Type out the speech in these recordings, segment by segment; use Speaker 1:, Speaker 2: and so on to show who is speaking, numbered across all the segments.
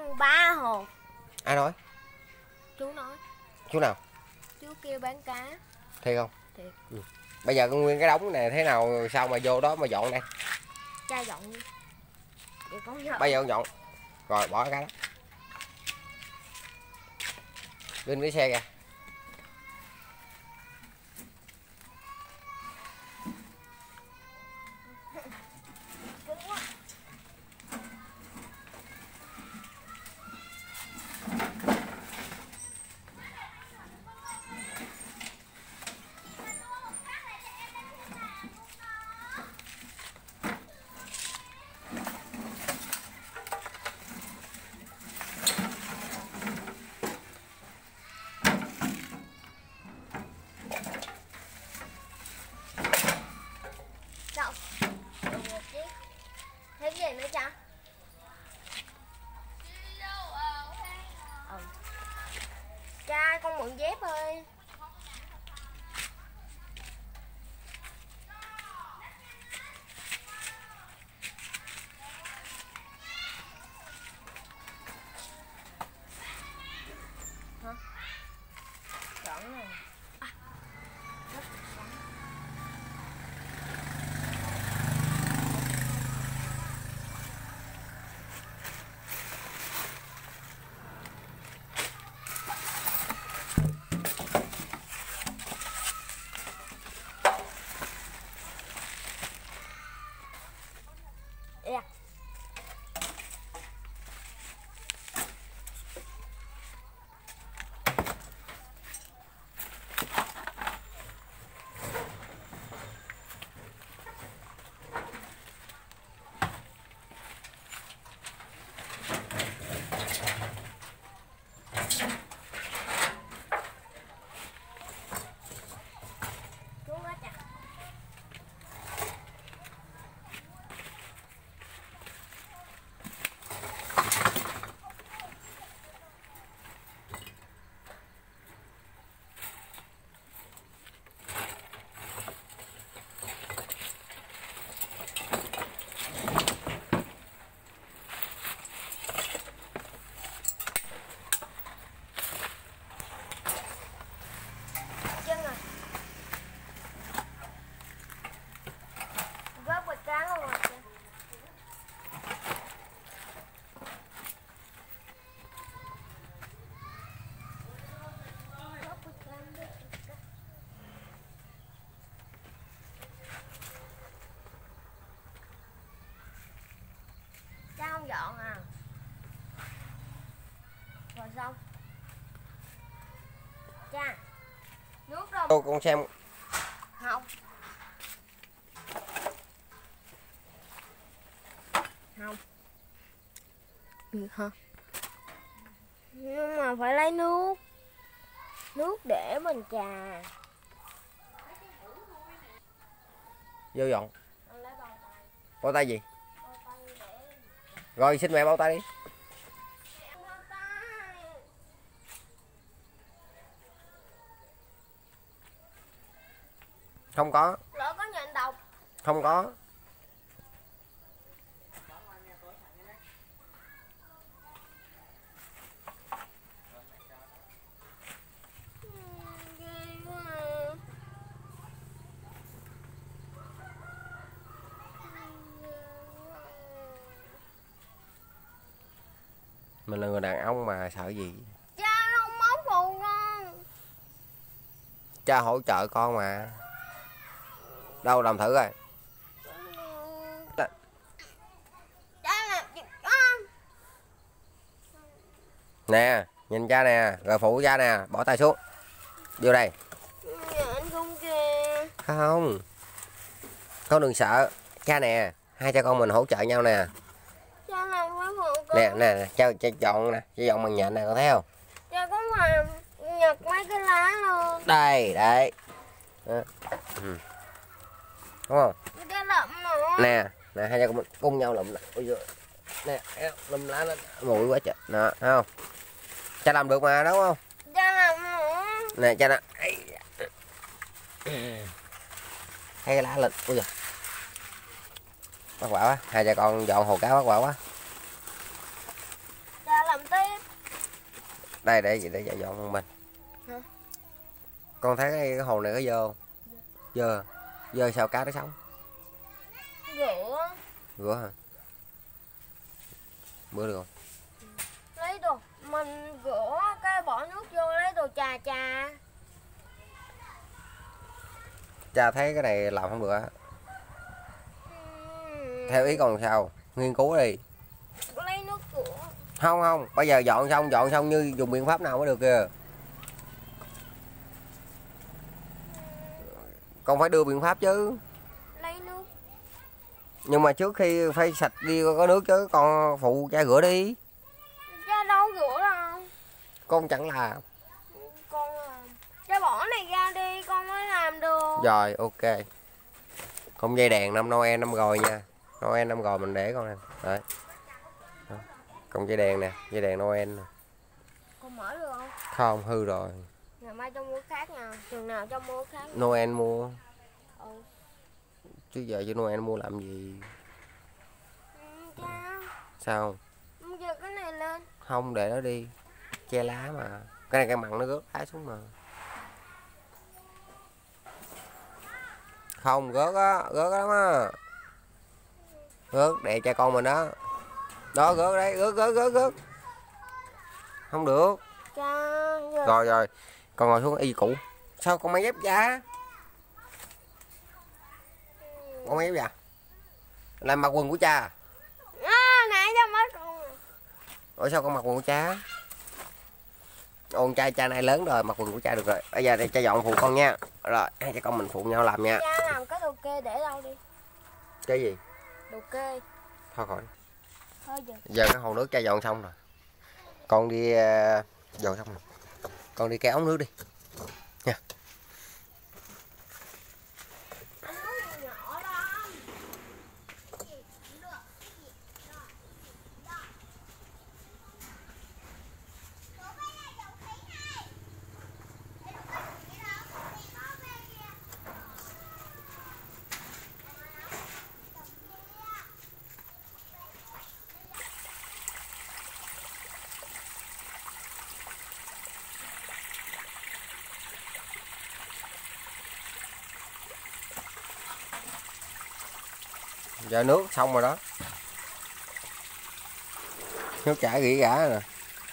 Speaker 1: ăn 3 hộp.
Speaker 2: Ai nói?
Speaker 1: Chú nói.
Speaker 2: Chú nào?
Speaker 1: Chú kia bán cá.
Speaker 2: Thiệt không?
Speaker 1: Thiệt.
Speaker 2: Bây giờ con nguyên cái đống này thế nào sao mà vô đó mà dọn đây?
Speaker 1: Cha dọn đi. Vậy con dọn.
Speaker 2: Bây giờ con dọn. Rồi bỏ cái đó. Lên cái xe kìa.
Speaker 1: Xong. Được một chiếc. Thêm gì nữa cha? Ừ. Cha con mượn dép ơi. Hả? Chọn này. Yeah. Chú quá chặt. Chân à. Vớt bịch cá luôn rồi kìa. Vớt bịch cá, vớt bịch cá. Cha không dọn à? Rồi xong. Cha. Nước đâu?
Speaker 2: Cô con xem.
Speaker 1: Không. Không. Hả? Nhưng mà phải lấy nước. Nước để mình trà.
Speaker 2: Vô dọn.
Speaker 1: Anh lấy bao tay.
Speaker 2: Bao tay gì?
Speaker 1: Bao tay để.
Speaker 2: Rồi xin mẹ bao tay đi.
Speaker 1: Bao tay.
Speaker 2: Không có.
Speaker 1: Lỡ có nhện độc.
Speaker 2: Không có.
Speaker 1: Ghê quá à.
Speaker 2: Mình là người đàn ông mà sợ gì?
Speaker 1: Cha không móc phụ con.
Speaker 2: Cha hỗ trợ con mà. Đâu làm thử coi.
Speaker 1: Cha làm gì con?
Speaker 2: Nè, nhìn cha nè, rồi phụ cha nè, bỏ tay xuống. Vô đây.
Speaker 1: Nhện không kìa.
Speaker 2: Không. Con đừng sợ. Cha nè, hai cha con mình hỗ trợ nhau nè.
Speaker 1: Cha làm phải phụ con.
Speaker 2: Nè, nè, cha dọn nè, cha dọn bằng nhện nè, con thấy không?
Speaker 1: Cha có làm nhặt mấy cái lá luôn.
Speaker 2: Đây, đấy. Đó. Ừ. Đúng không?
Speaker 1: Cái lậm nữa.
Speaker 2: Nè, nè, hai cha con mình cùng nhau lụm nè. Ôi giời. Nè, lụm lá nó mùi quá trời. Đó, thấy không? Cha làm được mà, đúng không?
Speaker 1: Cha làm nữa.
Speaker 2: Nè, cha nè. Thấy cái lá lên. Ôi giời. Bắt quả quá. Hai cha con dọn hồ cá bắt quả quá.
Speaker 1: Cha làm
Speaker 2: Đây để dọn con mình.
Speaker 1: Hả?
Speaker 2: Con thấy cái hồ này có dơ không? Dơ. Dơ sao cá nó sống?
Speaker 1: Rửa.
Speaker 2: Rửa hả? Bữa được không?
Speaker 1: Lấy đồ mình rửa cái bỏ nước vô lấy đồ trà trà.
Speaker 2: Cha thấy cái này làm không được á. Theo ý con sao? Nghiên cứu đi.
Speaker 1: Lấy nước rửa.
Speaker 2: Không, bây giờ dọn xong như dùng biện pháp nào mới được kìa. Con phải đưa biện pháp chứ.
Speaker 1: Lấy nước.
Speaker 2: Nhưng mà trước khi phải sạch đi có nước chứ, con phụ cha rửa đi.
Speaker 1: Cha đâu rửa đâu.
Speaker 2: Con chẳng làm.
Speaker 1: Con làm. Cha bỏ này ra đi con mới làm được.
Speaker 2: Rồi ok. Không dây đèn năm Noel năm rồi nha. Noel năm rồi mình để con nè. Đấy. Còn dây đèn nè, dây đèn Noel nè.
Speaker 1: Con mở được không?
Speaker 2: Không, hư rồi.
Speaker 1: Ngày mai cho mua khác nha. Chừng nào cho mua khác.
Speaker 2: Noel mua.
Speaker 1: Ừ.
Speaker 2: Chứ giờ cho Noel mua làm gì?
Speaker 1: Cha.
Speaker 2: Sao?
Speaker 1: Giật cái này lên.
Speaker 2: Không, để nó đi. Che lá mà. Cái này cái mặn nó rớt lá xuống mà. Không, rớt á, rớt lắm á. Rớt, để cha con mình đó. Đó, rớt đấy, rớt. Không được.
Speaker 1: Cha. Giật.
Speaker 2: Rồi, con ngồi xuống y cũ. Sao con mang dép da? Con mang dép da? Làm mặc quần của cha.
Speaker 1: Nãy cho mất con.
Speaker 2: Ủa sao con mặc quần của cha? Ôn cha này lớn rồi, mặc quần của cha được rồi. Bây giờ thì cha dọn phụ con nha. Rồi, hai cha con mình phụ nhau làm nha.
Speaker 1: Cha làm cái đồ kê để đâu đi?
Speaker 2: Cái gì?
Speaker 1: Đồ kê.
Speaker 2: Thôi khỏi.
Speaker 1: Thôi giờ.
Speaker 2: Giờ cái hồ nước cha dọn xong rồi. Con đi dọn xong rồi. Con đi kéo ống nước đi. Nha. Giờ nước xong rồi đó. Nước chảy rỉ rả nè.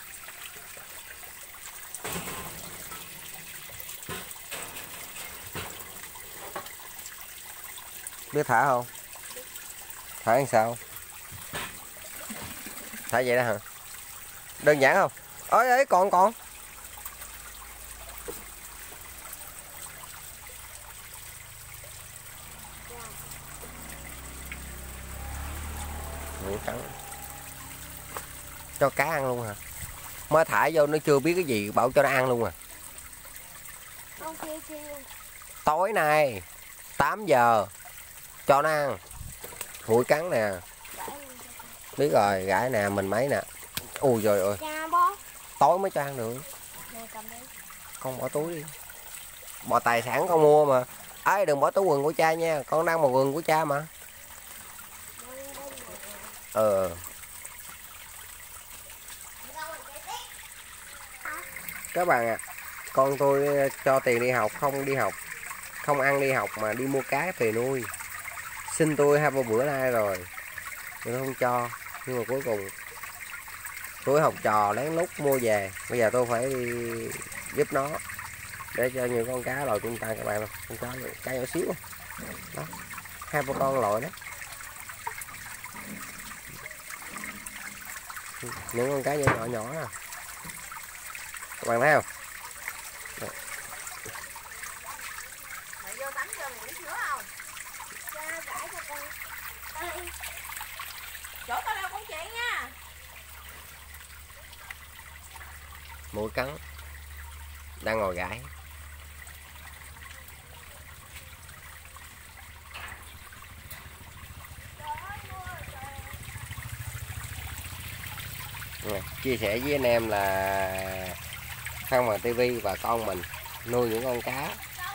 Speaker 2: Biết thả không? Thả làm sao? Thả vậy đó hả? Đơn giản không? Ơi ấy còn. Mũi cắn. Cho cá ăn luôn hả? Mới thả vô nó chưa biết cái gì bảo cho nó ăn luôn à.
Speaker 1: Không kia.
Speaker 2: Tối nay 8 giờ cho nó ăn. Mũi cắn nè. Biết rồi, gãi nè, mình mấy nè. Ui trời ơi.
Speaker 1: Cha bó.
Speaker 2: Tối mới cho ăn được.
Speaker 1: Nè cầm đi.
Speaker 2: Con bỏ túi đi. Bỏ tài sản con mua mà. Ấy đừng bỏ túi quần của cha nha, con đang mặc quần của cha mà. Các bạn à, con tôi cho tiền đi học không đi học, không ăn đi học mà đi mua cá về nuôi. Xin tôi 2-3 bữa nay rồi, tôi không cho, nhưng mà cuối cùng tôi học trò lén lút mua về. Bây giờ tôi phải đi giúp nó để cho những con cá lòi tung tăng các bạn. Con cá nhỏ xíu đó, 2-3 con lòi đó, những con cá nhỏ à. Các bạn thấy không?
Speaker 1: Mày vô tắm cho mày uống sữa không? Cha rải cho con. Đây. Chỗ tao đâu con chị nha.
Speaker 2: Mũi cắn đang ngồi gãi. Chia sẻ với anh em là Phan Hoàng TV và con mình nuôi những con cá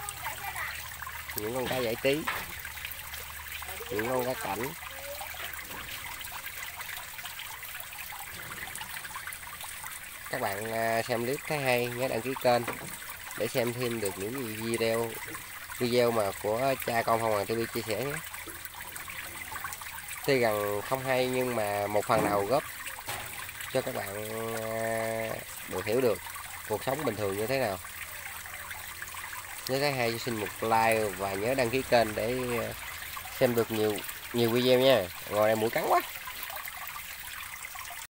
Speaker 2: giải trí, những con cá cảnh. các bạn xem clip thấy hay nhớ đăng ký kênh để xem thêm được những video mà của cha con Phong Hoàng TV chia sẻ nhé. Tuy rằng không hay nhưng mà một phần nào góp cho các bạn được hiểu được cuộc sống bình thường như thế nào. Nếu thấy hay xin một like và nhớ đăng ký kênh để xem được nhiều video nha. Ngồi đây mũi cắn quá.